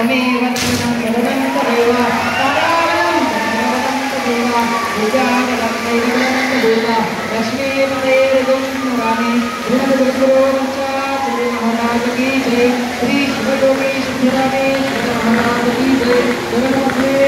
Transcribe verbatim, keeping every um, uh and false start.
त्वमेव तदनन्तदेव तारानन्तदेव विद्यावदन्तैवदन्तदेव लक्ष्मीपतेर्गुं रामे गुरुगुरुगुरुवंशाचले महाराज की जय श्री शिवयोगी सिद्धिरामे महाराज की जय।